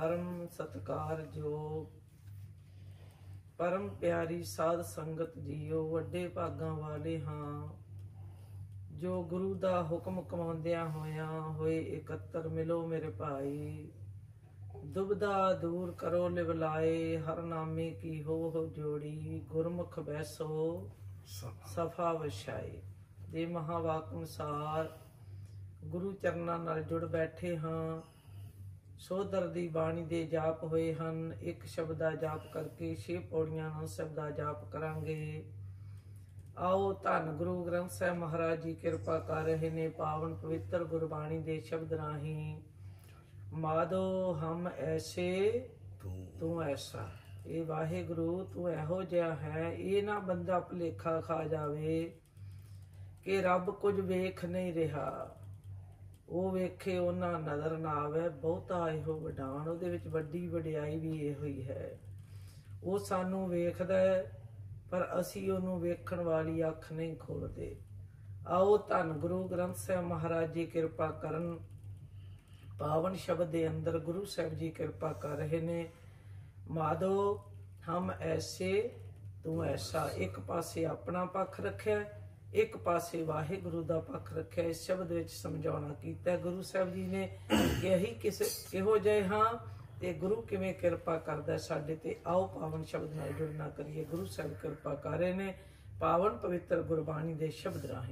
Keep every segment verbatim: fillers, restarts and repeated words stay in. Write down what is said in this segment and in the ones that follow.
परम सत्कार योग परम प्यारी साध संगत जीओ वड्डे भागां वाले हाँ जो गुरु दा हुक्म कमाउंदियां होया होए इकत्तर मिलो मेरे भाई दुबदा दूर करो लिवलाए हर नामे की हो हो जोड़ी गुरमुख बैसो सफा वछाए। जे महावाक अनुसार गुरु चरनां नाल जुड़ बैठे हाँ ਸੋਦਰ ਦੀ ਬਾਣੀ ਦੇ ਜਾਪ ਹੋਏ ਹਨ। ਇੱਕ ਸ਼ਬਦ ਦਾ ਜਾਪ ਕਰਕੇ ਛੇ ਪੌੜੀਆਂ ਨਾਲ ਸ਼ਬਦ ਦਾ ਜਾਪ ਕਰਾਂਗੇ। ਆਓ ਧੰਨ ਗੁਰੂ ਗ੍ਰੰਥ ਸਾਹਿਬ ਮਹਾਰਾਜ ਜੀ ਕਿਰਪਾ ਕਰ ਰਹੇ ਨੇ ਪਾਵਨ ਪਵਿੱਤਰ ਗੁਰਬਾਣੀ ਦੇ ਸ਼ਬਦ ਰਾਹੀਂ। ਮਾਧੋ ਹਮ ਐਸੇ ਤੂੰ ਐਸਾ, ਇਹ ਵਾਹਿਗੁਰੂ ਤੂੰ ਇਹੋ ਜਿਹਾ ਹੈ। ਇਹ ਨਾ ਬੰਦਾ ਭੁਲੇਖਾ ਖਾ ਜਾਵੇ ਕਿ ਰੱਬ ਕੁਝ ਵੇਖ ਨਹੀਂ ਰਿਹਾ, ਉਹ ਵੇਖੇ ਉਹਨਾਂ ਨਜ਼ਰ ਨਾ ਆਵੇ। ਬਹੁਤਾ ਇਹੋ ਵਡਾਣ ਉਹਦੇ ਵਿੱਚ ਵੱਡੀ ਵਡਿਆਈ ਵੀ ਇਹੋ ਹੀ ਹੈ। ਉਹ ਸਾਨੂੰ ਵੇਖਦਾ ਪਰ ਅਸੀਂ ਉਹਨੂੰ ਵੇਖਣ ਵਾਲੀ ਅੱਖ ਨਹੀਂ ਖੋਲਦੇ। ਆਓ ਧੰਨ ਗੁਰੂ ਗ੍ਰੰਥ ਸਾਹਿਬ ਮਹਾਰਾਜ ਜੀ ਕਿਰਪਾ ਕਰਨ। ਪਾਵਨ ਸ਼ਬਦ ਦੇ ਅੰਦਰ ਗੁਰੂ ਸਾਹਿਬ ਜੀ ਕਿਰਪਾ ਕਰ ਰਹੇ ਨੇ। ਮਾਧੋ ਹਮ ਐਸੇ ਤੂੰ ਐਸਾ, ਇੱਕ ਪਾਸੇ ਆਪਣਾ ਪੱਖ ਰੱਖਿਆ, ਇੱਕ ਪਾਸੇ ਵਾਹਿਗੁਰੂ ਦਾ ਪੱਖ ਰੱਖਿਆ। ਇਸ ਸ਼ਬਦ ਵਿੱਚ ਸਮਝਾਉਣਾ ਕੀਤਾ ਗੁਰੂ ਸਾਹਿਬ ਜੀ ਨੇ ਕਿ ਅਸੀਂ ਕਿਸੇ ਕਿਹੋ ਜਿਹੇ ਹਾਂ ਤੇ ਗੁਰੂ ਕਿਵੇਂ ਕਿਰਪਾ ਕਰਦਾ ਸਾਡੇ ਤੇ। ਆਓ ਪਾਵਨ ਸ਼ਬਦ ਨਾਲ ਜੁੜਨਾ ਕਰੀਏ। ਗੁਰੂ ਸਾਹਿਬ ਕਿਰਪਾ ਕਰ ਰਹੇ ਨੇ ਪਾਵਨ ਪਵਿੱਤਰ ਗੁਰਬਾਣੀ ਦੇ ਸ਼ਬਦ ਰਾਹੀਂ।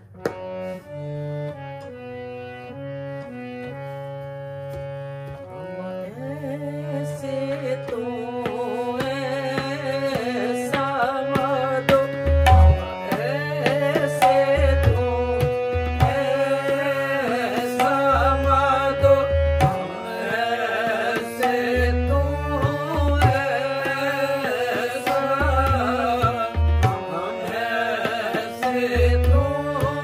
ਐਸੇ ਤੂੰ Oh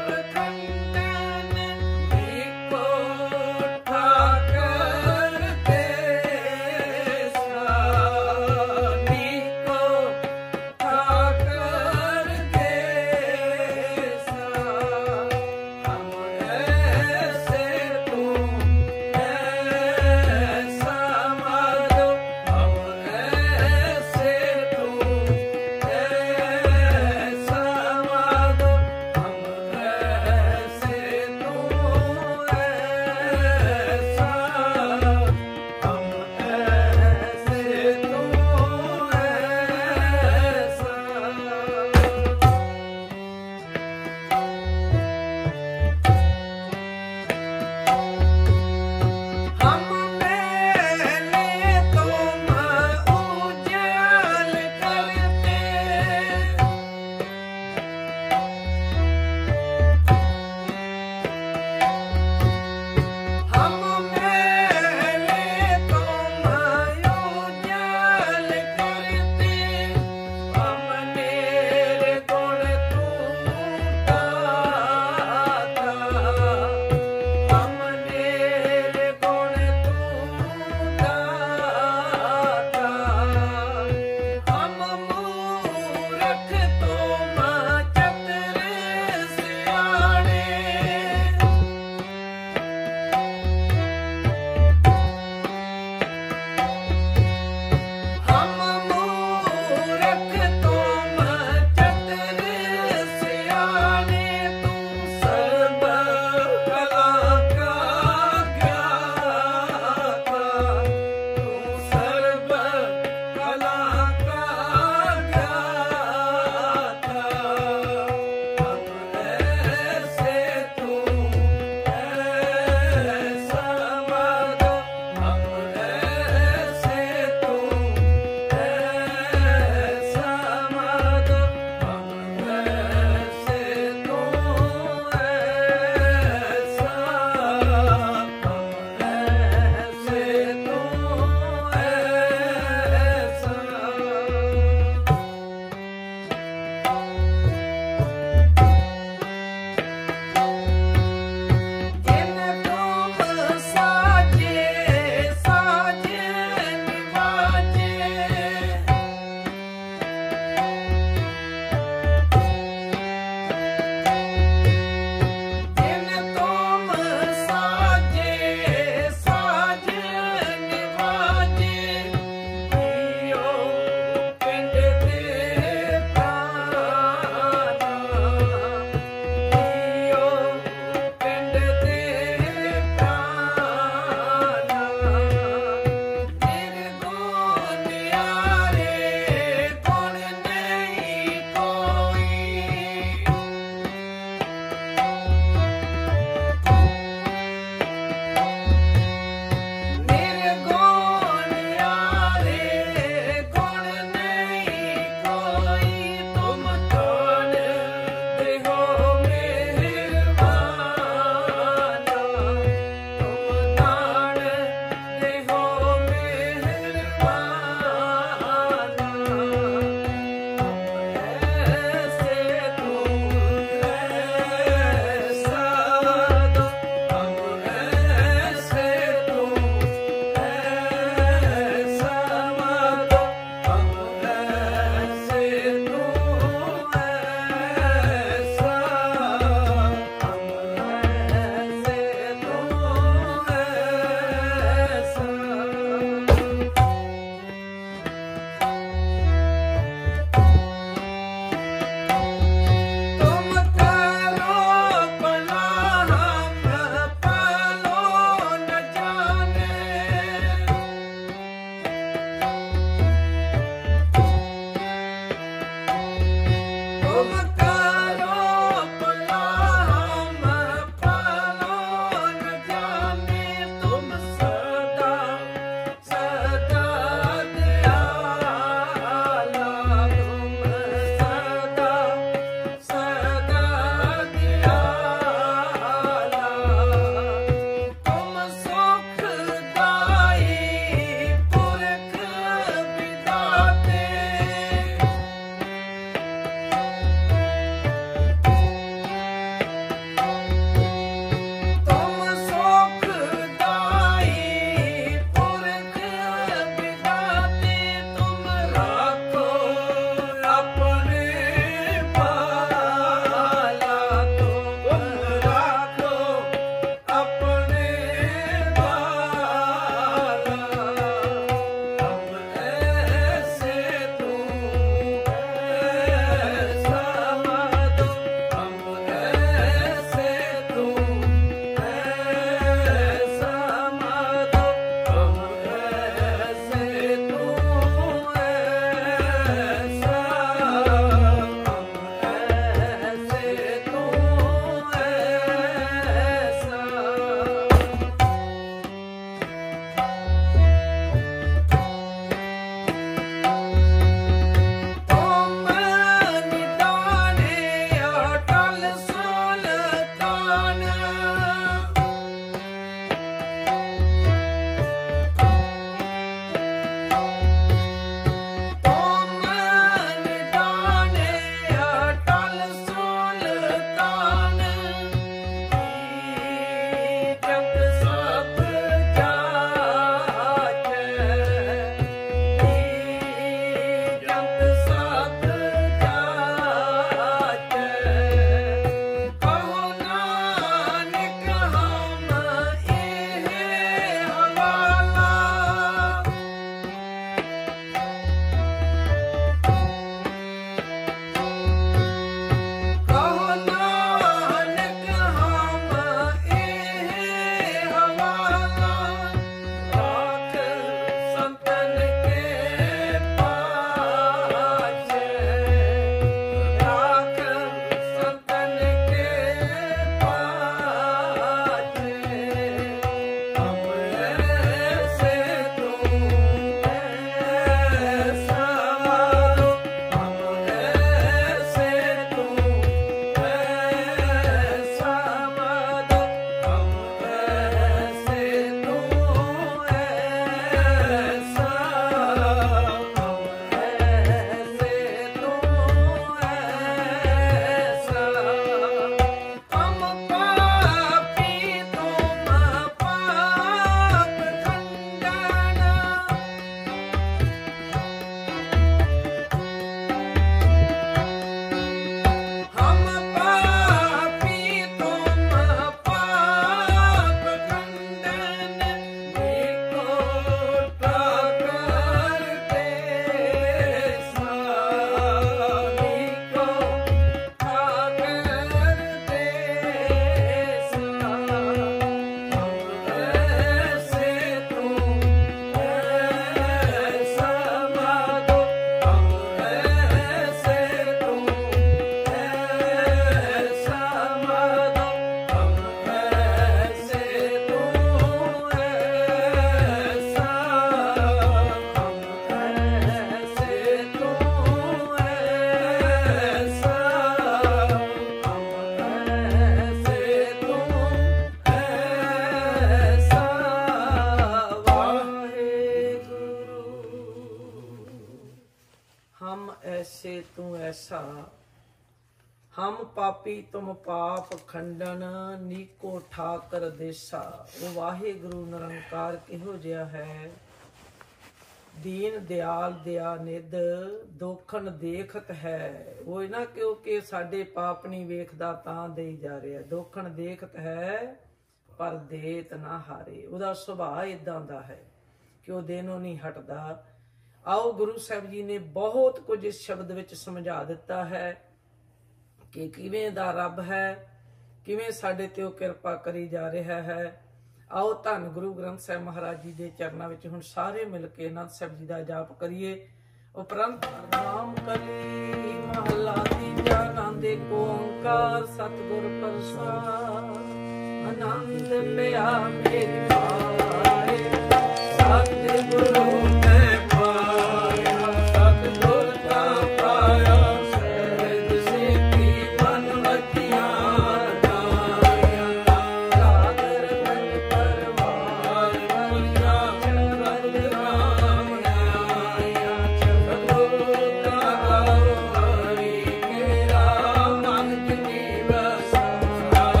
ਦੇਸਾ। ਹਮ ਪਾਪੀ ਤੁਮ ਪਾਪ ਖੰਡਨ, ਨੀਕੋ ਠਾਕਰ ਦੇਸਾ। ਉਹ ਵਾਹਿਗੁਰੂ ਨਿਰੰਕਾਰ ਕਿਹੋ ਜਿਹਾ ਹੈ, ਦੀਨ ਦਿਆਲ ਦਿਆ ਨਿਧ, ਦੋਖਨ ਦੇਖਤ ਹੈ। ਉਹ ਨਾ ਕਿਉਂਕਿ ਸਾਡੇ ਪਾਪ ਨਹੀਂ ਵੇਖਦਾ ਤਾਂ ਦੇਈ ਜਾ ਰਿਹਾ, ਦੋਖਨ ਦੇਖਤ ਹੈ ਪਰ ਦੇਤ ਨਾ ਹਾਰੇ। ਉਹਦਾ ਸੁਭਾਅ ਇਦਾਂ ਦਾ ਹੈ ਕਿ ਉਹ ਦੇਨੋਂ ਨਹੀਂ ਹਟਦਾ। ਆਓ ਗੁਰੂ ਸਾਹਿਬ ਜੀ ਨੇ ਬਹੁਤ ਕੁਝ ਇਸ ਸ਼ਬਦ ਵਿੱਚ ਸਮਝਾ ਦਿੱਤਾ ਹੈ ਕਿ ਕਿਵੇਂ ਦਾ ਰੱਬ ਹੈ, ਕਿਵੇਂ ਸਾਡੇ ਤੇ ਉਹ ਕਿਰਪਾ ਕਰੀ ਜਾ ਰਿਹਾ ਹੈ। ਆਓ ਧੰਨ ਗੁਰੂ ਗ੍ਰੰਥ ਸਾਹਿਬ ਮਹਾਰਾਜ ਜੀ ਦੇ ਚਰਨਾਂ ਵਿੱਚ ਹੁਣ ਸਾਰੇ ਮਿਲ ਕੇ ਆਨੰਦ ਸਾਹਿਬ ਜੀ ਦਾ ਜਾਪ ਕਰੀਏ। ਉਪਰੰਤ ਨਾਮ ਕਲੀ ਮਹਲਾ ਤੀਜਾ। ਆਨੰਦ ਏਕ ਓੰਕਾਰ ਸਤਿਗੁਰ ਪ੍ਰਸਾਦਿ। ਆਨੰਦ ਪਿਆ ਮੇਰੀ ਪਾਏ, ਸਤਿਗੁਰੂ ਮੈਂ ਪਾਇਆ, ਸਤਿਗੁਰ ਦਾ ਪਾਇਆ। ਸਹਿਜ ਸਿੱਖੀ ਮਨ ਵਜੀਆਂ ਗਾਇਆ, ਸਾਗਰ ਮਨ ਪਰਵਾਰ ਵਜੀਆਂ ਚਰਨ ਰਾਮ ਆਇਆ। ਸਤਿਗੁਰ ਦਾ ਗਾਉ ਹਰੀ, ਮੇਰਾ ਮਨ ਜਿਨੀ ਵਸਾਇਆ।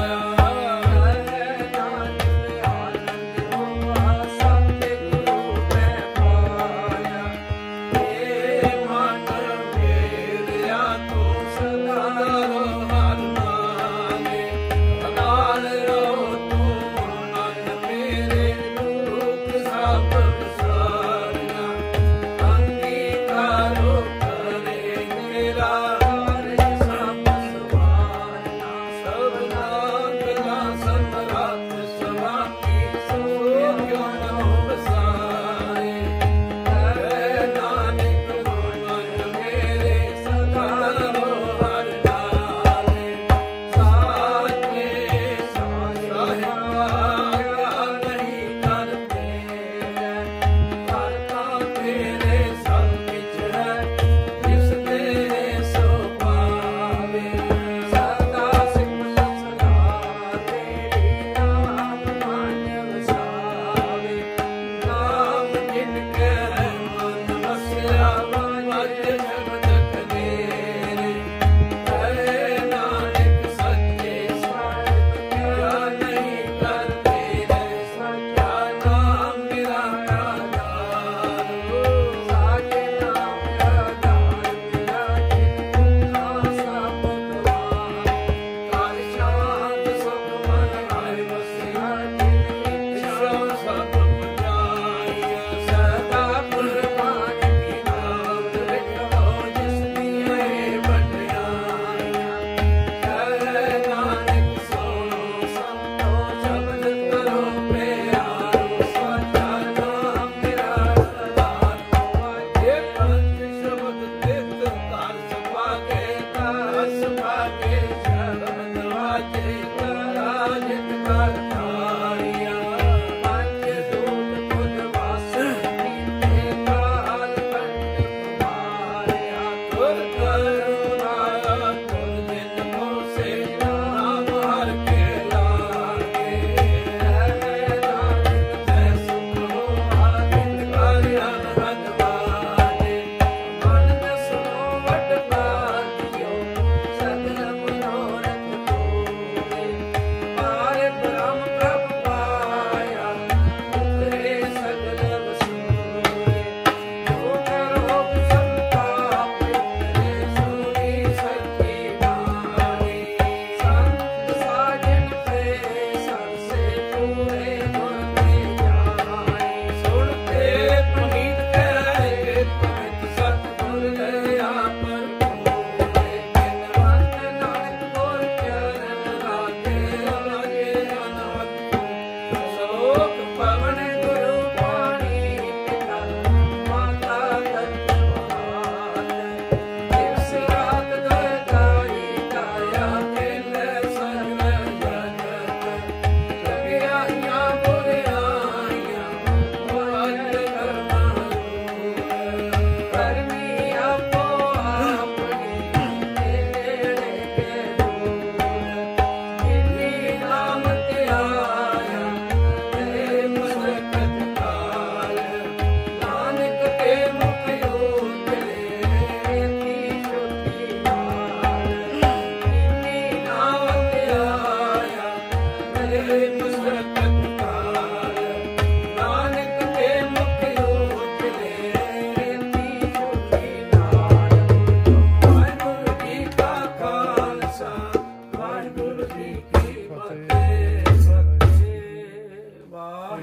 ਹੈ ਨਾਨਕ ਆਨੰਦ ਹੋਆ, ਸਤਿਗੁਰੂ ਮੈਂ ਪਾਇਆ।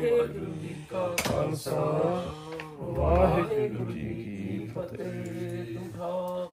ਵਾਹਿਗੁਰੂ ਜੀ ਕਾ ਖਾਲਸਾ ਵਾਹਿਗੁਰੂ ਜੀ ਕੀ ਫਤਿਹ।